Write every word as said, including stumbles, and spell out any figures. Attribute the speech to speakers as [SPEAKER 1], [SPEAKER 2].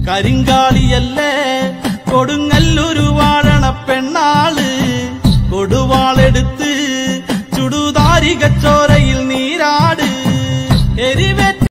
[SPEAKER 1] കരിങ്കാളിയല്ലേ Kodungallur വാഴണ പെണ്ണാള് കൊടുവാളെടുത്ത് ചുടുതാരികച്ചോരയിൽ Neerad എരിവ